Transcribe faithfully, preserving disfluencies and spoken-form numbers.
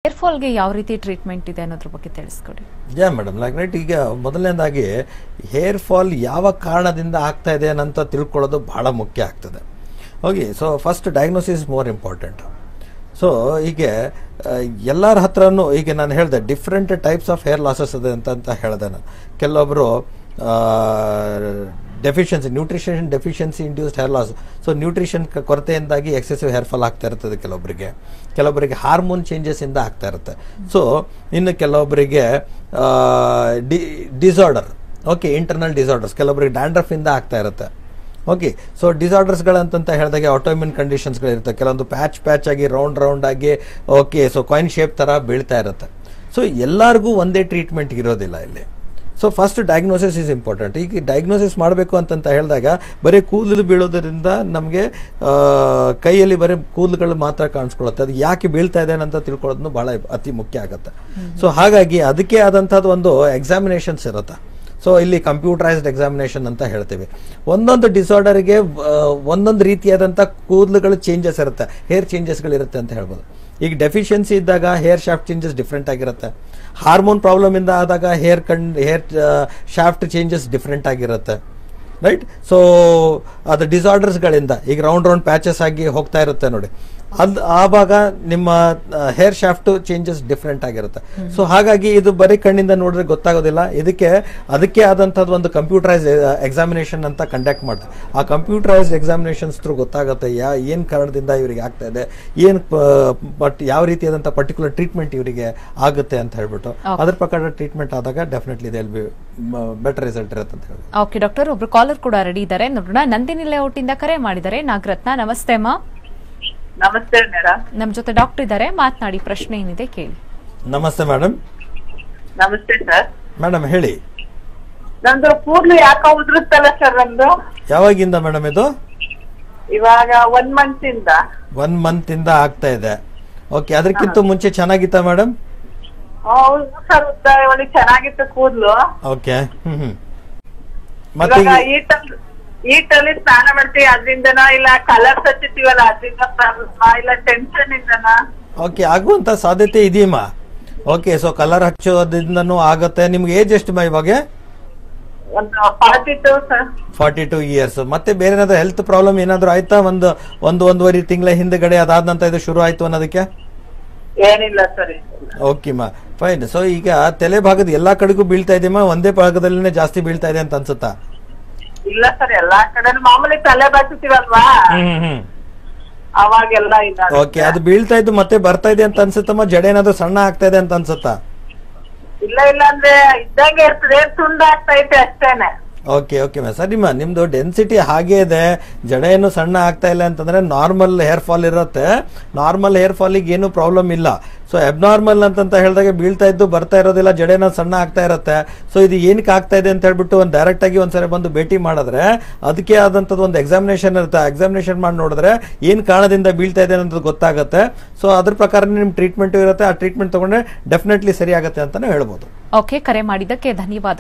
Hair ಫಾಲ್ಗೆ ಯಾವ ರೀತಿ treatment ಇದೆ ಅನ್ನೋದ್ರ ಬಗ್ಗೆ ತಿಳಿಸ್ಕೊಡಿ. ಯಾ ಮೇಡಮ್, ಲೈಕ್ ರೈಟ್, ಈಗ ಮೊದಲನೇದಾಗಿ ಹೇರ್ ಫಾಲ್ ಯಾವ ಕಾರಣದಿಂದ ಆಗ್ತಾ ಇದೆ ಅಂತ ತಿಳ್ಕೊಳ್ಳೋದು ಬಹಳ ಮುಖ್ಯ ಆಗ್ತದೆ. Okay, so first diagnosis more important. So ಹೀಗೆ ಎಲ್ಲರ ಹತ್ರನೂ ಈಗ ನಾನು ಹೇಳಿದೆ different types of hair losses ಇದೆ ಅಂತ ಅಂತ ಹೇಳಿದೆ ನಾನು. ಕೆಲವೊಬ್ಬರು deficiency nutrition deficiency induced hair loss, so nutrition ಕೊರತೆಯಿಂದಾಗಿ ಎಕ್ಸೆಸಿವ್ ಹೇರ್ ಫಾಲ್ ಆಗ್ತಾ ಇರ್ತದೆ ಕೆಲವೊಬ್ಬರಿಗೆ. ಕೆಲವೊಬ್ಬರಿಗೆ ಹಾರ್ಮೋನ್ ಚೇಂಜಸ್ ಇಂದ ಆಗ್ತಾ ಇರುತ್ತೆ. ಸೊ ಇನ್ನು ಕೆಲವೊಬ್ಬರಿಗೆ D disorder okay internal disorders, ಕೆಲವೊಬ್ಬರಿಗೆ ಡ್ಯಾಂಡ್ರಫ್ ಇಂದ ಆಗ್ತಾ ಇರುತ್ತೆ. ಓಕೆ, ಸೊ ಡಿಸಾರ್ಡರ್ಸ್ಗಳಂತ ಹೇಳಿದಾಗ ಆಟೋಇಮ್ಯೂನ್ ಕಂಡೀಷನ್ಸ್ಗಳಿರುತ್ತೆ. ಕೆಲವೊಂದು ಪ್ಯಾಚ್ ಪ್ಯಾಚ್ ಆಗಿ ರೌಂಡ್ ರೌಂಡ್ ಆಗಿ ಓಕೆ ಸೊ ಕಾಯಿನ್ ಶೇಪ್ ಥರ ಬೀಳ್ತಾ ಇರುತ್ತೆ. ಸೊ ಎಲ್ಲರಿಗೂ ಒಂದೇ ಟ್ರೀಟ್ಮೆಂಟ್ ಇರೋದಿಲ್ಲ ಇಲ್ಲಿ. So first diagnosis is important. ಈಗ ಡಯಾಗ್ನೋಸಿಸ್ ಮಾಡಬೇಕು ಅಂತಂತ ಹೇಳಿದಾಗ ಬರೀ ಕೂದಲು ಬೀಳೋದ್ರಿಂದ ನಮಗೆ ಕೈಯಲ್ಲಿ ಬರೀ ಕೂದಲುಗಳು ಮಾತ್ರ ಕಾಣಿಸ್ಕೊಳ್ಳುತ್ತೆ. ಅದು ಯಾಕೆ ಬೀಳ್ತಾ ಇದೆ ಅಂತ ತಿಳ್ಕೊಳ್ಳೋದನ್ನು ಬಹಳ ಅತಿ ಮುಖ್ಯ ಆಗುತ್ತೆ. ಸೊ ಹಾಗಾಗಿ ಅದಕ್ಕೆ ಆದಂಥದ್ದು ಒಂದು ಎಕ್ಸಾಮಿನೇಷನ್ಸ್ ಇರುತ್ತೆ. ಸೊ ಇಲ್ಲಿ ಕಂಪ್ಯೂಟರೈಸ್ಡ್ ಎಕ್ಸಾಮಿನೇಷನ್ ಅಂತ ಹೇಳ್ತೀವಿ. ಒಂದೊಂದು ಡಿಸಾರ್ಡರ್ಗೆ ಒಂದೊಂದು ರೀತಿಯಾದಂಥ ಕೂದಲುಗಳು ಚೇಂಜಸ್ ಇರುತ್ತೆ, ಹೇರ್ ಚೇಂಜಸ್ಗಳು ಇರುತ್ತೆ ಅಂತ ಹೇಳ್ಬೋದು. ಈಗ ಡೆಫಿಷಿಯನ್ಸಿ ಇದ್ದಾಗ ಹೇರ್ ಶಾಫ್ಟ್ ಚೇಂಜಸ್ ಡಿಫ್ರೆಂಟ್ ಆಗಿರುತ್ತೆ. ಹಾರ್ಮೋನ್ ಪ್ರಾಬ್ಲಮ್ ಇಂದ ಆದಾಗ ಹೇರ್ ಕಣ್ ಹೇರ್ ಶಾಫ್ಟ್ ಚೇಂಜಸ್ ಡಿಫ್ರೆಂಟ್ ಆಗಿರುತ್ತೆ, ರೈಟ್. ಸೊ ಅದು ಡಿಸಾರ್ಡರ್ಸ್ಗಳಿಂದ ಈಗ ರೌಂಡ್ ರೌಂಡ್ ಪ್ಯಾಚಸ್ ಆಗಿ ಹೋಗ್ತಾ ಇರುತ್ತೆ ನೋಡಿ, ಅದು ಆವಾಗ ನಿಮ್ಮ ಹೇರ್ ಶಾಫ್ಟ್ ಚೇಂಜಸ್ ಡಿಫ್ರೆಂಟ್ ಆಗಿರುತ್ತೆ. ಸೊ ಹಾಗಾಗಿ ಇದು ಬರೀ ಕಣ್ಣಿಂದ ನೋಡಿದ್ರೆ ಗೊತ್ತಾಗೋದಿಲ್ಲ. ಇದಕ್ಕೆ ಅದಕ್ಕೆ ಆದಂಥದ್ದು ಒಂದು ಕಂಪ್ಯೂಟರೈಸ್ ಎಕ್ಸಾಮಿನೇಷನ್ ಅಂತ ಕಂಡಕ್ಟ್ ಮಾಡ್ತಾರೆ. ಆ ಕಂಪ್ಯೂಟರೈಸ್ಡ್ ಎಕ್ಸಾಮಿನೇಷನ್ಸ್ ಥ್ರೂ ಗೊತ್ತಾಗುತ್ತೆ ಯಾ ಏನು ಕಾರಣದಿಂದ ಇವರಿಗೆ ಆಗ್ತಾ ಇದೆ, ಏನು ಬಟ್ ಯಾವ ರೀತಿಯಾದಂಥ ಪರ್ಟಿಕ್ಯುಲರ್ ಟ್ರೀಟ್ಮೆಂಟ್ ಇವರಿಗೆ ಆಗುತ್ತೆ ಅಂತ ಹೇಳ್ಬಿಟ್ಟು ಅದ್ರ ಪ್ರಕಾರ ಟ್ರೀಟ್ಮೆಂಟ್ ಆದಾಗ definitely they will be better result ಇರುತ್ತೆ ಅಂತ ಹೇಳಿ. ಓಕೆ ಡಾಕ್ಟರ್, ಒಬ್ರು ಕಾಲರ್ ಕೂಡ ರೆಡಿ ಇದ್ದಾರೆ ನೋಡೋಣ. ನಂದಿನಿ ಲೇಔಟ್ ಇಂದ ಕರೆ ಮಾಡಿದ್ದಾರೆ ನಾಗರತ್ನ. ನಮಸ್ತೆ ಅಮ್ಮ. ನಮಸ್ತೆ ಮೇಡಮ್. ನಮ್ ಜೊತೆ ಡಾಕ್ಟರ್ ಇದ್ದಾರೆ, ಮಾತನಾಡಿ, ಪ್ರಶ್ನೆ ಏನಿದೆ ಕೇಳಿ. ನಮಸ್ತೆ ಮೇಡಮ್. ನಮಸ್ತೆ ಸರ್. ಮೇಡಮ್ ಹೇಳಿ. ನಂದು ಕೂದಲು ಯಾಕ ಉದುರುತ್ತಲ್ಲ ಸರ್ ನಮ್ದು? ಯಾವಾಗಿಂದ ಮೇಡಮ್ ಇದು? ಇವಾಗ ಒನ್ ಮಂತ್ ಇಂದ. ಒನ್ ಮಂತ್ ಇಂದ ಆಗ್ತಾ ಇದೆ. ಓಕೆ, ಅದಕ್ಕಿಂತ ಮುಂಚೆ ಚೆನ್ನಾಗಿತ್ತ ಮೇಡಮ್? ಹೌದು ಸರ್, ಉದ್ದ ಒಳ್ಳೆ ಚೆನ್ನಾಗಿತ್ತು ಕೂದಲು. Okay, hmm hmm. ಮತ್ತೆ ಈಟಲ್ಲಿ ಸ್ನಾನ ಮಾಡ್ತೀವಿ ಅದ್ರಿಂದನಾ ಇಲ್ಲ ಕಲರ್ಸ್ ಹಚ್ಚಿತೀವಲ್ಲ ಅದ್ರಿಂದ ಇಲ್ಲ ಟೆನ್ಷನ್ ಇಂದನಾ? ಓಕೆ, ಆಗುವಂತ ಸಾಧ್ಯತೆ ಇದೆಯಮ್ಮ. ಓಕೆ, ಸೊ ಕಲರ್ ಹಚ್ಚೋದ್ರಿಂದನೂ ಆಗುತ್ತೆ. ನಿಮ್ಗೆ ಏಜ್ ಎಷ್ಟು ಮಾ ಇವಾಗ? Forty two sir. Forty two years. ಮತ್ತೆ ಬೇರೆ ಏನಾದ್ರು ಹೆಲ್ತ್ ಪ್ರಾಬ್ಲಮ್ ಏನಾದ್ರು ಆಯ್ತಾ? ಒಂದು ಒಂದು ಒಂದೂವರೆ ತಿಂಗಳ ಹಿಂದೆಗಡೆ ಅದಾದ ನಂತರ ಇದು ಶುರು ಆಯ್ತು ಅನ್ನೋದಕ್ಕೆ? ಏನಿಲ್ಲ ಸರ್. ಓಕೆ ಮಾ, ಫೈನ್. ಸೊ ಈಗ ತಲೆ ಭಾಗದ ಎಲ್ಲಾ ಕಡೆಗೂ ಬೀಳ್ತಾ ಇದೆಯಮ್ಮ, ಒಂದೇ ಭಾಗದಲ್ಲಿನೇ ಜಾಸ್ತಿ ಬೀಳ್ತಾ ಇದೆ ಅಂತ ಅನ್ಸುತ್ತಾ? ಇಲ್ಲ ಸರ್, ಎಲ್ಲಾ ಕಡೆ ಮಾಮೂಲಿ ತಲೆ ಬಾಚುತ್ತೀವಲ್ವಾ ಅವಾಗೆಲ್ಲ ಇಲ್ಲ. ಓಕೆ, ಅದು ಬೀಳ್ತಾ ಇದ್ದು ಮತ್ತೆ ಬರ್ತಾ ಇದೆ ಅಂತ ಅನ್ಸುತ್ತಮ್ಮ? ಜಡೆ ಏನಾದ್ರು ಸಣ್ಣ ಆಗ್ತಾ ಇದೆ ಅಂತ ಅನ್ಸುತ್ತಾ? ಇಲ್ಲ ಇಲ್ಲ ಅಂದ್ರೆ ಇದ್ದಂಗೆ ಇರ್ತದೆ, ತುಂಡ ಆಗ್ತಾ ಐತೆ ಅಷ್ಟೇನೆ. ಓಕೆ ಓಕೆ ಮ್ಯಾಮ್, ಸರಿ ಮ್ಯಾಮ್, ನಿಮ್ದು ಡೆನ್ಸಿಟಿ ಹಾಗೆ ಇದೆ, ಜಡ ಏನು ಸಣ್ಣ ಆಗ್ತಾ ಇಲ್ಲ ಅಂತಂದ್ರೆ ನಾರ್ಮಲ್ ಹೇರ್ ಫಾಲ್ ಇರುತ್ತೆ. ನಾರ್ಮಲ್ ಹೇರ್ ಫಾಲಿಗೆ ಏನು ಪ್ರಾಬ್ಲಮ್ ಇಲ್ಲ. ಸೊ ಅಬ್ನಾರ್ಮಲ್ ಅಂತಂತ ಹೇಳಿದಾಗ ಬೀಳ್ತಾ ಇದ್ದು ಬರ್ತಾ ಇರೋದಿಲ್ಲ, ಜಡೆನ ಸಣ್ಣ ಆಗ್ತಾ ಇರುತ್ತೆ. ಸೊ ಇದು ಏನಕ್ಕೆ ಆಗ್ತಾ ಇದೆ ಅಂತ ಹೇಳ್ಬಿಟ್ಟು ಒಂದು ಡೈರೆಕ್ಟ್ ಆಗಿ ಒಂದ್ಸರಿ ಬಂದು ಭೇಟಿ ಮಾಡಿದ್ರೆ ಅದಕ್ಕೆ ಆದಂಥದ್ದು ಒಂದು ಎಕ್ಸಾಮಿನೇಷನ್ ಇರುತ್ತೆ. ಎಕ್ಸಾಮಿನೇಷನ್ ಮಾಡಿ ನೋಡಿದ್ರೆ ಏನು ಕಾರಣದಿಂದ ಬೀಳ್ತಾ ಇದೆ ಅನ್ನೋದು ಗೊತ್ತಾಗುತ್ತೆ. ಸೊ ಅದ್ರ ಪ್ರಕಾರ ನಿಮ್ ಟ್ರೀಟ್ಮೆಂಟ್ ಇರುತ್ತೆ. ಆ ಟ್ರೀಟ್ಮೆಂಟ್ ತಗೊಂಡ್ರೆ ಡೆಫಿನೆಟ್ಲಿ ಸರಿ ಆಗುತ್ತೆ ಅಂತಾನೆ ಹೇಳ್ಬೋದು. ಓಕೆ, ಕರೆ ಮಾಡಿದ್ದಕ್ಕೆ ಧನ್ಯವಾದ.